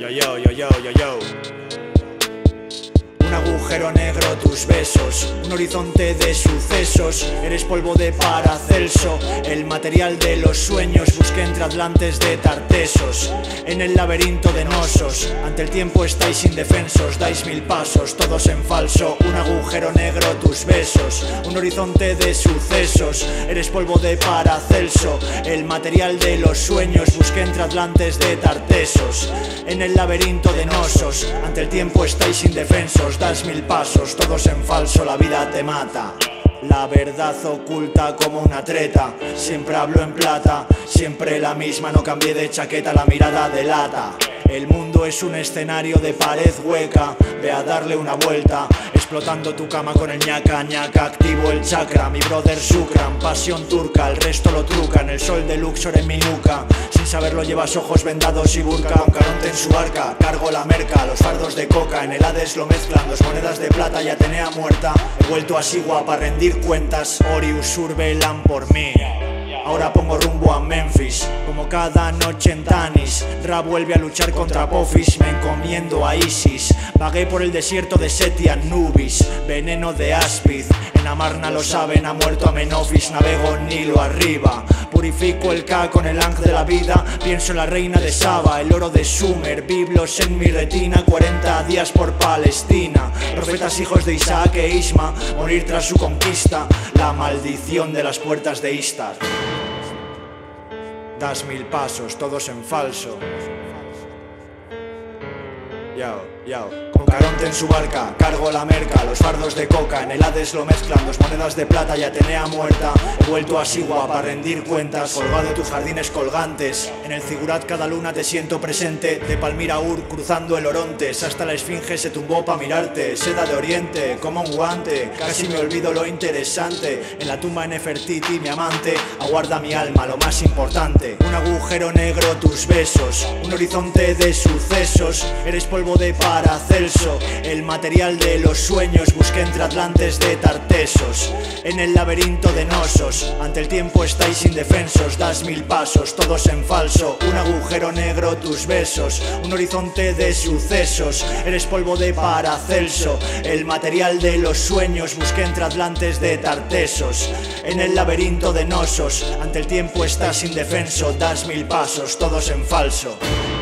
Yo, yo, yo, yo, yo, yo. Un agujero negro, tus besos, un horizonte de sucesos. Eres polvo de Paracelso, el material de los sueños. Busqué entre atlantes de Tartesos, en el laberinto de Nosos. Ante el tiempo estáis indefensos, dais 1000 pasos, todos en falso. Un agujero negro, tus besos, un horizonte de sucesos. Eres polvo de Paracelso, el material de los sueños. Busqué entre atlantes de Tartesos, en el laberinto de Nosos. Ante el tiempo estáis indefensos, das 1000 pasos, todos en falso, la vida te mata. La verdad oculta como una treta, siempre hablo en plata, siempre la misma, no cambié de chaqueta, la mirada delata. El mundo es un escenario de pared hueca, ve a darle una vuelta, explotando tu cama con el ñaca, ñaca, activo el chakra, mi brother Sukran, pasión turca, el resto lo trucan, el sol de Luxor en mi nuca, sin saberlo llevas ojos vendados y burka, con Caronte en su barca, cargo la merca, los fardos de coca, en el Hades lo mezclan, dos monedas de plata y Atenea muerta, he vuelto a Sigua para rendir cuentas, Orius velan por mí. Ahora pongo rumbo a Memphis, como cada noche en Tanis. Ra vuelve a luchar contra Apophis, me encomiendo a Isis. Vagué por el desierto de Setia Nubis, veneno de Aspid. En Amarna lo saben, ha muerto Amenofis, navego Nilo arriba. Purifico el K con el ángel de la vida, pienso en la reina de Saba, el oro de Sumer, biblos en mi retina, 40 días por Palestina. Profetas hijos de Isaac e Isma, morir tras su conquista, la maldición de las puertas de Istar. Das 1000 pasos, todos en falso. Yao, yao. Con Caronte en su barca, cargo la merca, los fardos de coca, en el Hades lo mezclan, dos monedas de plata y Atenea muerta. He vuelto a Sigua para rendir cuentas, colgado de tus jardines colgantes. En el Zigurat cada luna te siento presente, de Palmira a Ur cruzando el Orontes, hasta la Esfinge se tumbó pa' mirarte, seda de oriente, como un guante, casi me olvido lo interesante. En la tumba de Nefertiti, mi amante, aguarda mi alma, lo más importante. Un agujero negro, tus besos, un horizonte de sucesos. Eres polvo de Paracelso, el material de los sueños. Busqué entre atlantes de Tartesos, en el laberinto de Nosos. Ante el tiempo estáis indefensos, das 1000 pasos, todos en falso. Un agujero negro, tus besos, un horizonte de sucesos. Eres polvo de Paracelso, el material de los sueños. Busqué entre atlantes de Tartesos, en el laberinto de Nosos. Ante el tiempo estás indefenso, das 1000 pasos, todos en falso.